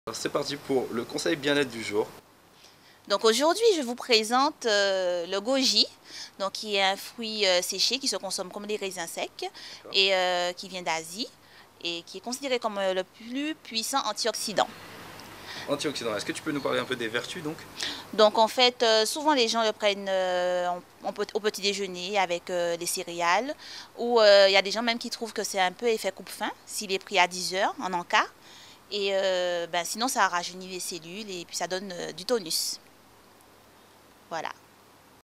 Alors c'est parti pour le conseil bien-être du jour. Donc aujourd'hui, je vous présente le goji, donc qui est un fruit séché qui se consomme comme des raisins secs et qui vient d'Asie et qui est considéré comme le plus puissant antioxydant. Antioxydant, est-ce que tu peux nous parler un peu des vertus donc? Donc en fait, souvent les gens le prennent au petit déjeuner avec des céréales ou il y a des gens même qui trouvent que c'est un peu effet coupe-faim s'il est pris à 10 heures en encas. Et sinon ça rajeunit les cellules et puis ça donne du tonus. Voilà.